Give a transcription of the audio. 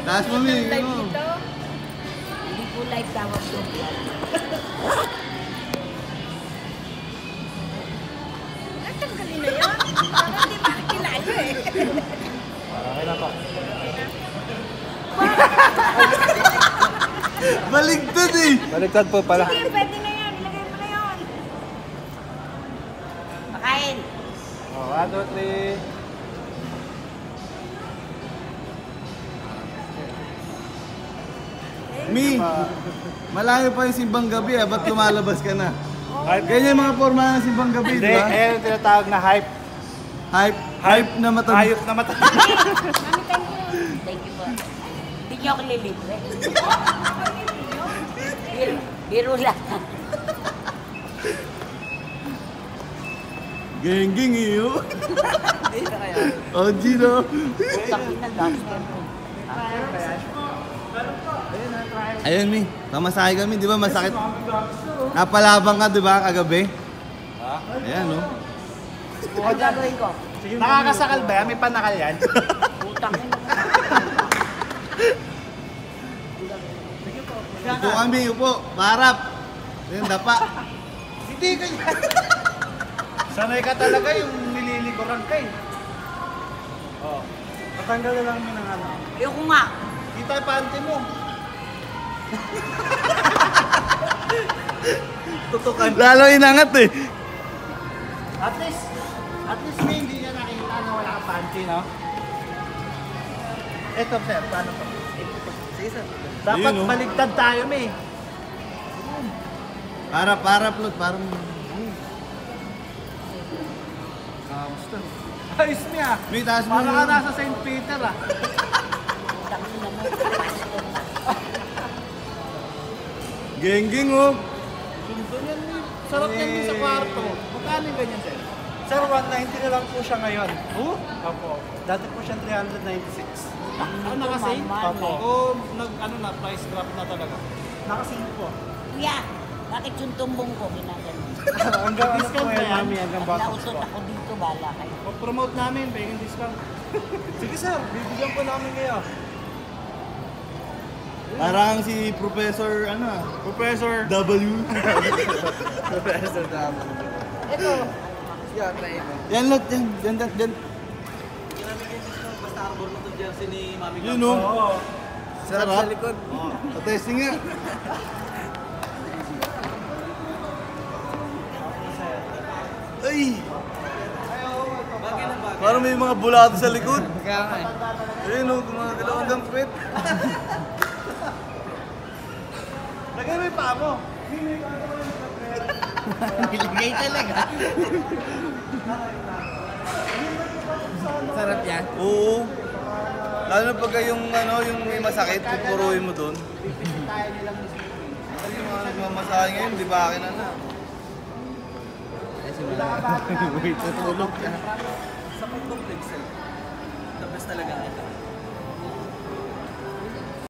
Taas mo, Mi. Hindi po live tawag to. Natanggalin na yan. Parang hindi makikilala eh. Okay na po. Baligtad eh. Baliktad po pala. Sige, pwede na yan. Ilagay mo na yun. Makain. Oh, 1, 2, 3. Mi, malayo pa yung simbang gabi ah. Ba't lumalabas ka na? Ganyan yung mga forma ng simbang gabi, Hindi, di ba? eh, yung tinatawag na hype. Hype na matanda. Hayop na mata. Mami, thank you. Thank you po. Hindi niyo ako lilibre. Biro lang. Geng-geng iyo. Hindi na kaya. Oh, Gino. Taki na last time ko. Ayun, Mi. Pamasahe kami, di ba? Masakit. Napalabang ka, di ba, kagabi? Ha? Ayan, no? Ano gagawin ko? Nakakasakal ba yan? May panakal yan? Utang na. Upo kami, upo. Paharap. Ayun, dapa. Hindi ka yan. Sanay ka talaga yung nililikuran ka eh. Oh. Patanggal na lang mo ng ano. Ayoko nga. Kita yung panty mo. Tutukan. Lalo inangat eh. At least may hindi niya nakikita na wala kang panty, no? Eto, sir, paano to? Sige, sir. Dapat Ayun, no? baligtad tayo, may. Parap, Lord. Parang... Kamusta? Ayos niya. Mi, taas mo. Para ka nasa St. Peter, ah. Utang na mo. Geng-geng, oh. Sundo yan, may. Sarap yan din sa kwarto. Magkano yung ganyan, sir? Sir, 190 na lang po siya ngayon. Oh? Opo. Dati po siya 396. Ah, nakasing? Opo. eh. O, na, price drop na talaga. Nakasing po. Kuya, bakit yung tumbong ko ginaganon? Hanggang ano po yan, mami, hanggang bottoms Nautot po. ako dito, bala kayo. Promote namin, paying discount. Sige sir, bibigyan po namin kayo. Parang si Professor, ano ah. Professor. W. Professor namin. Ito. Yan, Lord. Yan. Basta arbor mo itong jersey ni Mami Yun, no? Oo. Sarap. Sa likod. Testing nga. Ay! Parang may mga bulato sa likod. Kaya nga eh. Ayun, no? Gumagalaw ang dampit. Lagay mo yung paa mo. Niligay talaga. Sarap yan. Oo. Lalo na pagka yung, ano, yung may masakit, pupuruin mo doon. Kasi yung mga nagmamasahe ngayon, di ba akin na? Wait, natulog ka. Sa pag-complex eh. The best talaga ito.